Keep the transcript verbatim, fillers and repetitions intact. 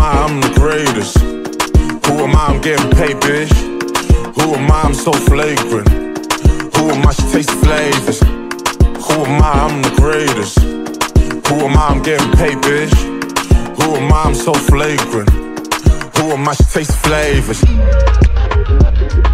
I? I'm the greatest. Who am I? I'm getting paid, bitch. Who am I? I'm so flagrant. Who am I? She tastes flavors. Who am I? I'm the greatest. Who am I? I'm getting paid, bitch. Who am I? I'm so flagrant. Who am I? She tastes flavors.